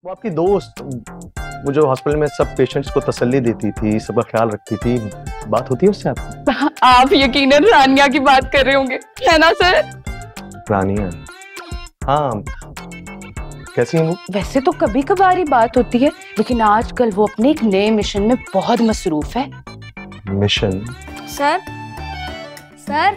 वो आपकी दोस्त, वो जो हॉस्पिटल में सब पेशेंट्स को तसल्ली देती थी, सबका ख्याल रखती थी, बात होती है उससे आपकी? आप यकीनन रानिया की बात कर रहे होंगे, है ना सर? रानिया? हाँ, कैसी है वो? वैसे तो कभी कभार ही बात होती है, लेकिन आजकल वो अपने एक नए मिशन में बहुत मसरूफ है। मिशन? सर सर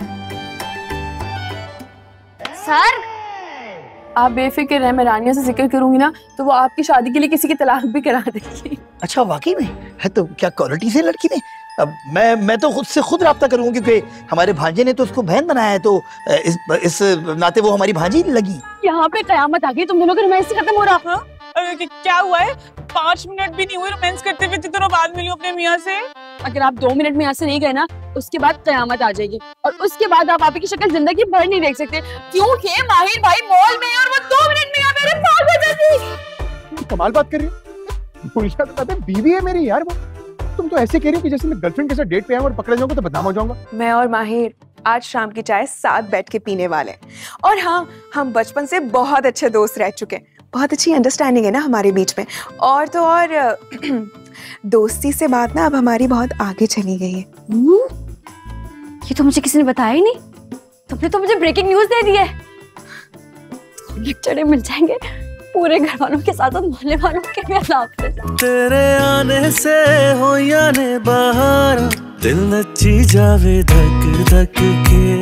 सर, आप बेफिक्र रहे, मैं रानिया से जिक्र करूंगी ना तो वो आपकी शादी के लिए किसी की तलाक भी करा देगी। अच्छा वाकई में है? तो क्या क्वालिटी से लड़की ने? अब मैं तो खुद से खुद राब्ता करूंगा, क्योंकि हमारे भांजे ने तो उसको बहन बनाया है, तो इस नाते वो हमारी भांजी लगी। यहाँ पे कयामत आ गई, तुम दोनों का रोमांस खत्म हो रहा। क्या हुआ है? 5 मिनट भी नहीं हुए रोमांस करते हुए, दिनों बाद मिली अपने मियाँ से। अगर आप 2 मिनट में यहाँ से नहीं गए ना, उसके बाद कयामत आ जाएगी, और उसके बाद आप आपकी शक्ल जिंदगी भर नहीं देख सकते, क्योंकि माहिर भाई मॉल में है और वो 2 मिनट में यहाँ मेरे पास हो जाती। कमाल बात कर रही हो, बीवी है मेरी यार वो। तुम तो ऐसे कह रही हो कि जैसे मैं गर्लफ्रेंड के साथ डेट पे आऊं और पकड़ा जाऊंगा तो बदनाम हो जाऊंगा। मैं और माहिर आज शाम की चाय साथ बैठ के पीने वाले हैं। और हाँ, हम बचपन से बहुत अच्छे दोस्त रह चुके हैं, बहुत अच्छी अंडरस्टैंडिंग है ना हमारे बीच में। और तो और दोस्ती से बात ना अब हमारी बहुत आगे चली गई है। ये तो मुझे किसी ने बताया ही नहीं। तुमने तो मुझे ब्रेकिंग न्यूज दे दी है। लेक्चर मिल जाएंगे पूरे घर वालों के साथ, मोहल्ले वालों के भी साथ। तेरे आने से हो याने बाहर, दिल नची जावे धक धक के।